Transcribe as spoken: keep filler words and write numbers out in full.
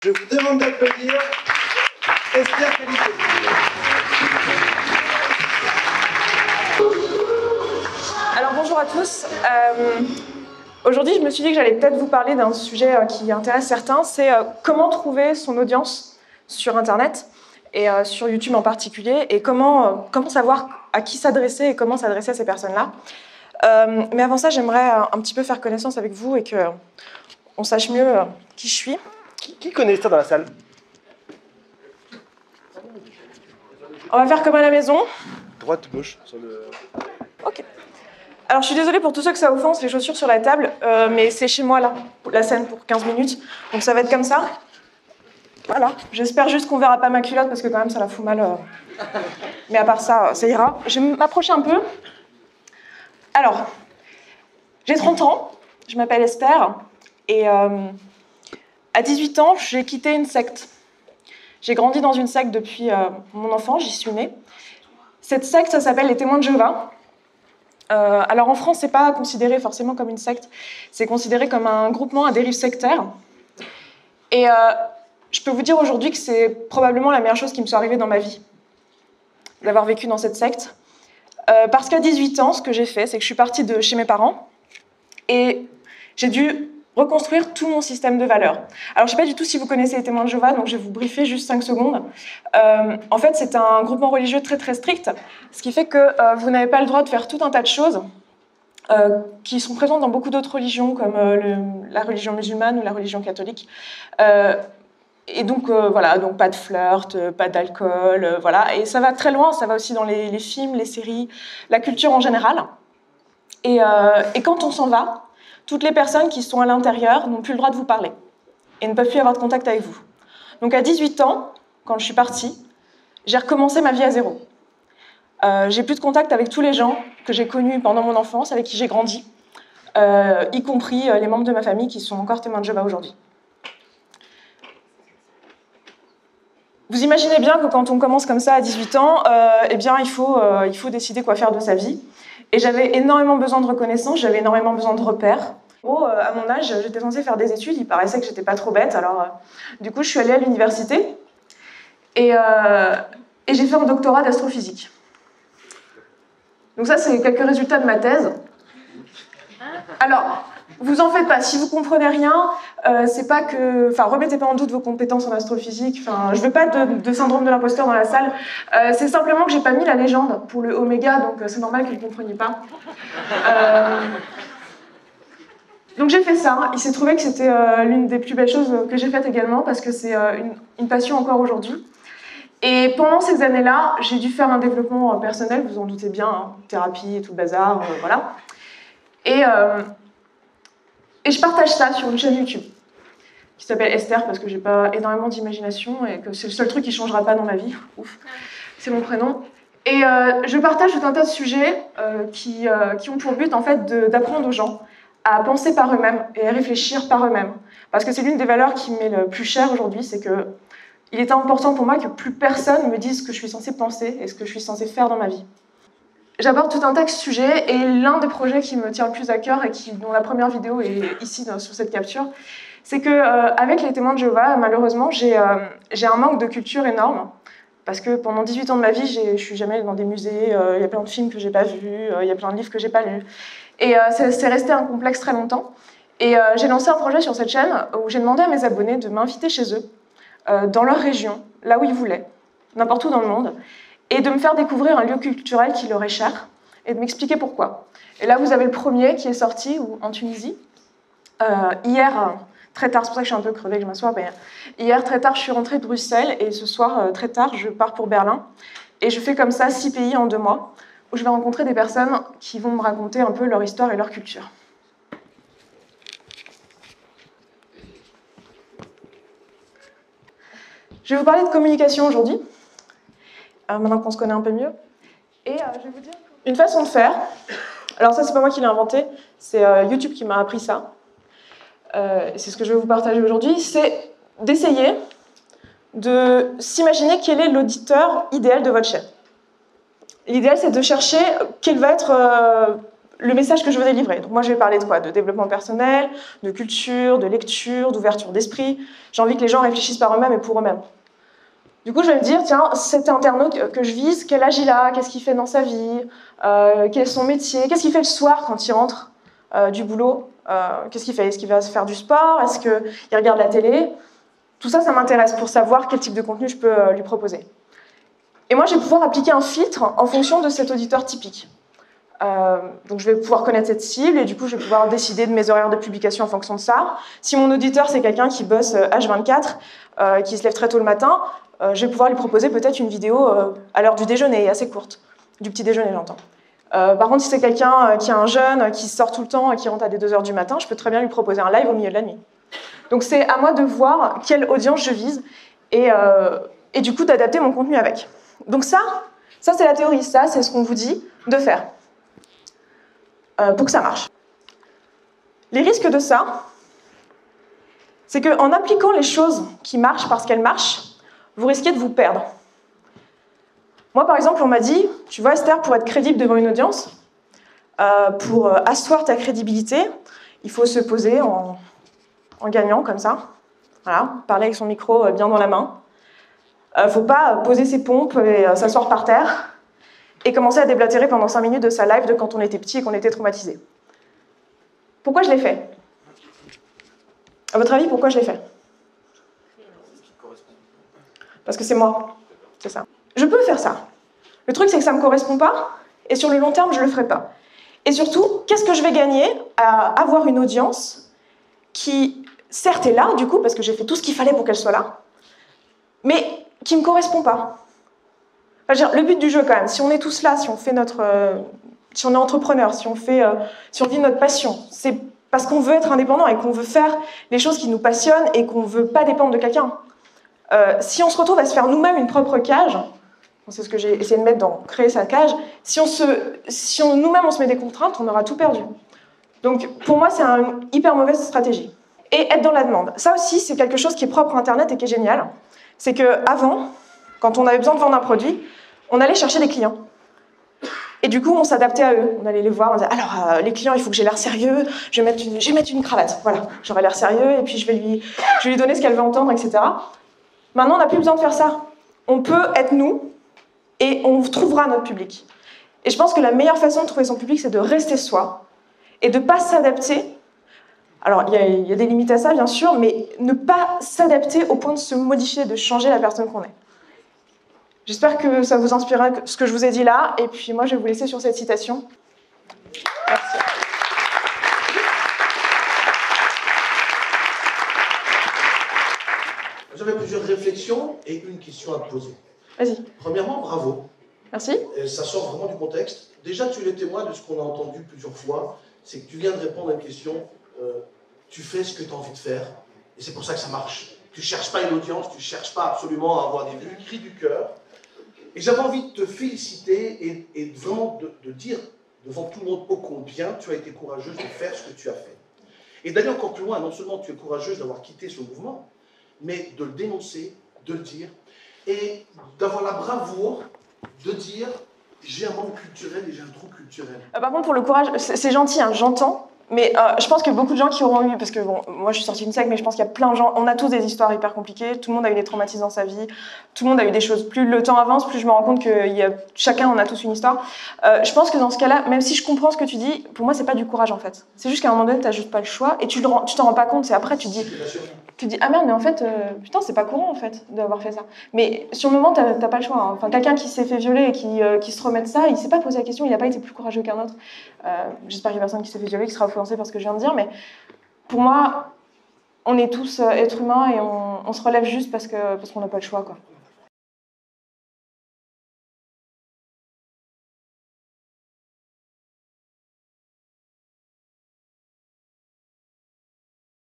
Je vous demande d'applaudir Esther Qualité. Alors bonjour à tous. Euh, Aujourd'hui, je me suis dit que j'allais peut-être vous parler d'un sujet euh, qui intéresse certains, c'est euh, comment trouver son audience sur Internet, et euh, sur YouTube en particulier, et comment, euh, comment savoir à qui s'adresser et comment s'adresser à ces personnes-là. Euh, mais avant ça, j'aimerais euh, un petit peu faire connaissance avec vous et qu'on sache mieux euh, qui je suis. Qui, qui connaît ça dans la salle? On va faire comme à la maison. Droite, gauche, sur le... Ok. Alors, je suis désolée pour tous ceux que ça offense, les chaussures sur la table, euh, mais c'est chez moi, là, la scène pour quinze minutes. Donc, ça va être comme ça. Voilà. J'espère juste qu'on verra pas ma culotte, parce que quand même, ça la fout mal. Euh... Mais à part ça, ça ira. Je vais m'approcher un peu. Alors, j'ai trente ans, je m'appelle Esther, et euh, à dix-huit ans, j'ai quitté une secte. J'ai grandi dans une secte depuis euh, mon enfance, j'y suis née. Cette secte, ça s'appelle les Témoins de Jéhovah. Euh, alors en France, c'est pas considéré forcément comme une secte, c'est considéré comme un groupement à dérive sectaire. Et euh, je peux vous dire aujourd'hui que c'est probablement la meilleure chose qui me soit arrivée dans ma vie, d'avoir vécu dans cette secte. Euh, parce qu'à dix-huit ans, ce que j'ai fait, c'est que je suis partie de chez mes parents et j'ai dû reconstruire tout mon système de valeurs. Alors, je ne sais pas du tout si vous connaissez les Témoins de Jéhovah, donc je vais vous briefer juste cinq secondes. Euh, en fait, c'est un groupement religieux très très strict, ce qui fait que euh, vous n'avez pas le droit de faire tout un tas de choses euh, qui sont présentes dans beaucoup d'autres religions, comme euh, le, la religion musulmane ou la religion catholique. Euh, et donc, euh, voilà, donc pas de flirt, euh, pas d'alcool, euh, voilà. Et ça va très loin, ça va aussi dans les, les films, les séries, la culture en général. Et, euh, et quand on s'en va, toutes les personnes qui sont à l'intérieur n'ont plus le droit de vous parler et ne peuvent plus avoir de contact avec vous. Donc à dix-huit ans, quand je suis partie, j'ai recommencé ma vie à zéro. Euh, j'ai plus de contact avec tous les gens que j'ai connus pendant mon enfance, avec qui j'ai grandi, euh, y compris les membres de ma famille qui sont encore témoins de Jéhovah aujourd'hui. Vous imaginez bien que quand on commence comme ça à dix-huit ans, euh, eh bien, il faut, euh, il faut décider quoi faire de sa vie. Et j'avais énormément besoin de reconnaissance, j'avais énormément besoin de repères. En gros, euh, à mon âge, j'étais censée faire des études, il paraissait que j'étais pas trop bête, alors euh, du coup, je suis allée à l'université et, euh, et j'ai fait un doctorat d'astrophysique. Donc ça, c'est quelques résultats de ma thèse. Alors, vous en faites pas, si vous comprenez rien, euh, c'est pas que... Enfin, remettez pas en doute vos compétences en astrophysique, enfin, je veux pas de, de syndrome de l'imposteur dans la salle, euh, c'est simplement que j'ai pas mis la légende pour le oméga, donc euh, c'est normal que vous ne compreniez pas. Euh... Donc j'ai fait ça, il s'est trouvé que c'était euh, l'une des plus belles choses que j'ai faites également, parce que c'est euh, une, une passion encore aujourd'hui. Et pendant ces années-là, j'ai dû faire un développement personnel, vous en doutez bien, hein, thérapie et tout le bazar, euh, voilà. Et... Euh... Et je partage ça sur une chaîne YouTube qui s'appelle Esther parce que j'ai pas énormément d'imagination et que c'est le seul truc qui changera pas dans ma vie. Ouf, c'est mon prénom. Et euh, je partage tout un tas de sujets euh, qui, euh, qui ont pour but en fait d'apprendre aux gens à penser par eux-mêmes et à réfléchir par eux-mêmes. Parce que c'est l'une des valeurs qui m'est le plus chère aujourd'hui, c'est que il est important pour moi que plus personne me dise ce que je suis censée penser et ce que je suis censée faire dans ma vie. J'aborde tout un tas de sujets et l'un des projets qui me tient le plus à cœur et qui, dont la première vidéo est ici dans, sur cette capture, c'est que euh, avec les Témoins de Jéhovah, malheureusement, j'ai euh, j'ai un manque de culture énorme parce que pendant dix-huit ans de ma vie, je suis jamais allée dans des musées, il euh, y a plein de films que j'ai pas vus, il euh, y a plein de livres que j'ai pas lus. Et euh, c'est resté un complexe très longtemps. Et euh, j'ai lancé un projet sur cette chaîne où j'ai demandé à mes abonnés de m'inviter chez eux, euh, dans leur région, là où ils voulaient, n'importe où dans le monde, et de me faire découvrir un lieu culturel qui leur est cher, et de m'expliquer pourquoi. Et là, vous avez le premier qui est sorti en Tunisie. Euh, hier, très tard, c'est pour ça que je suis un peu crevée, que je m'assois, mais hier, très tard, je suis rentrée de Bruxelles, et ce soir, très tard, je pars pour Berlin. Et je fais comme ça six pays en deux mois, où je vais rencontrer des personnes qui vont me raconter un peu leur histoire et leur culture. Je vais vous parler de communication aujourd'hui. Euh, maintenant qu'on se connaît un peu mieux. Et euh, je vais vous dire une façon de faire. Alors ça, c'est pas moi qui l'ai inventé, c'est euh, YouTube qui m'a appris ça. Euh, c'est ce que je vais vous partager aujourd'hui, c'est d'essayer de s'imaginer quel est l'auditeur idéal de votre chaîne. L'idéal, c'est de chercher quel va être euh, le message que je veux délivrer. Donc moi, je vais parler de quoi? De développement personnel, de culture, de lecture, d'ouverture d'esprit. J'ai envie que les gens réfléchissent par eux-mêmes et pour eux-mêmes. Du coup, je vais me dire, tiens, cet internaute que je vise, quel âge il a, qu'est-ce qu'il fait dans sa vie, euh, quel est son métier, qu'est-ce qu'il fait le soir quand il rentre euh, du boulot, euh, qu'est-ce qu'il fait? Est-ce qu'il va faire du sport? Est-ce qu'il regarde la télé? Tout ça, ça m'intéresse pour savoir quel type de contenu je peux euh, lui proposer. Et moi, je vais pouvoir appliquer un filtre en fonction de cet auditeur typique. Euh, donc je vais pouvoir connaître cette cible et du coup je vais pouvoir décider de mes horaires de publication en fonction de ça. Si mon auditeur c'est quelqu'un qui bosse H vingt-quatre, euh, qui se lève très tôt le matin, euh, je vais pouvoir lui proposer peut-être une vidéo euh, à l'heure du déjeuner, assez courte, du petit déjeuner j'entends. Euh, par contre si c'est quelqu'un euh, qui est un jeune, euh, qui sort tout le temps et qui rentre à des deux heures du matin, je peux très bien lui proposer un live au milieu de la nuit. Donc c'est à moi de voir quelle audience je vise et, euh, et du coup d'adapter mon contenu avec. Donc ça, ça c'est la théorie, ça c'est ce qu'on vous dit de faire. Euh, pour que ça marche. Les risques de ça, c'est qu'en appliquant les choses qui marchent parce qu'elles marchent, vous risquez de vous perdre. Moi, par exemple, on m'a dit, tu vois Esther, pour être crédible devant une audience, euh, pour euh, asseoir ta crédibilité, il faut se poser en, en gagnant, comme ça. Voilà, parler avec son micro euh, bien dans la main. Il euh, ne faut pas poser ses pompes et euh, s'asseoir par terre et commencer à déblatérer pendant cinq minutes de sa live de quand on était petit et qu'on était traumatisé. Pourquoi je l'ai fait? À votre avis, pourquoi je l'ai fait? Parce que c'est moi, c'est ça. Je peux faire ça. Le truc, c'est que ça ne me correspond pas, et sur le long terme, je ne le ferai pas. Et surtout, qu'est-ce que je vais gagner à avoir une audience qui, certes, est là, du coup, parce que j'ai fait tout ce qu'il fallait pour qu'elle soit là, mais qui ne me correspond pas. Enfin, le but du jeu, quand même, si on est tous là, si on fait notre, euh, si on est entrepreneur, si on fait, euh, si on vit notre passion, c'est parce qu'on veut être indépendant et qu'on veut faire les choses qui nous passionnent et qu'on ne veut pas dépendre de quelqu'un. Euh, si on se retrouve à se faire nous-mêmes une propre cage, c'est ce que j'ai essayé de mettre dans créer sa cage, si on se, si on, nous-mêmes on se met des contraintes, on aura tout perdu. Donc pour moi, c'est une hyper mauvaise stratégie. Et être dans la demande. Ça aussi, c'est quelque chose qui est propre à Internet et qui est génial. C'est qu'avant, quand on avait besoin de vendre un produit, on allait chercher des clients. Et du coup, on s'adaptait à eux. On allait les voir, on disait, alors, euh, les clients, il faut que j'ai l'air sérieux, je vais, mettre une, je vais mettre une cravate. Voilà, j'aurai l'air sérieux, et puis je vais, lui, je vais lui donner ce qu'elle veut entendre, et cetera. Maintenant, on n'a plus besoin de faire ça. On peut être nous, et on trouvera notre public. Et je pense que la meilleure façon de trouver son public, c'est de rester soi, et de ne pas s'adapter. Alors, il y, y a des limites à ça, bien sûr, mais ne pas s'adapter au point de se modifier, de changer la personne qu'on est. J'espère que ça vous inspirera ce que je vous ai dit là, et puis moi je vais vous laisser sur cette citation. Merci. J'avais plusieurs réflexions et une question à te poser. Vas-y. Premièrement, bravo. Merci. Et ça sort vraiment du contexte. Déjà, tu es le témoin de ce qu'on a entendu plusieurs fois, c'est que tu viens de répondre à une question, euh, tu fais ce que tu as envie de faire, et c'est pour ça que ça marche. Tu ne cherches pas une audience, tu ne cherches pas absolument à avoir des vues, cris du cœur. Et j'avais envie de te féliciter et, et vraiment de, de dire devant tout le monde ô combien tu as été courageuse de faire ce que tu as fait. Et d'aller encore plus loin, non seulement tu es courageuse d'avoir quitté ce mouvement, mais de le dénoncer, de le dire, et d'avoir la bravoure de dire j'ai un manque culturel et j'ai un trou culturel. Euh, par contre, pour le courage, c'est gentil, hein, j'entends. Mais euh, je pense que beaucoup de gens qui auront eu, parce que bon, moi je suis sortie d'une secte, mais je pense qu'il y a plein de gens, on a tous des histoires hyper compliquées, tout le monde a eu des traumatismes dans sa vie, tout le monde a eu des choses, plus le temps avance, plus je me rends compte que y a, chacun on a tous une histoire. Euh, je pense que dans ce cas-là, même si je comprends ce que tu dis, pour moi c'est pas du courage en fait. C'est juste qu'à un moment donné, t'as juste pas le choix, et tu t'en rends, rends pas compte, c'est après tu dis, tu dis ah merde, mais en fait, euh, putain c'est pas courant en fait d'avoir fait ça. Mais sur le moment, t'as pas le choix. Hein. Enfin, quelqu'un qui s'est fait violer et qui, euh, qui se remet de ça, il s'est pas posé la question, il a pas été plus courageux qu'un autre. Euh, J'espère qu'il y a personne qui s'est fait violer, qui sera influencé par ce que je viens de dire, mais pour moi, on est tous euh, êtres humains et on, on se relève juste parce que parce qu'on n'a pas le choix, quoi.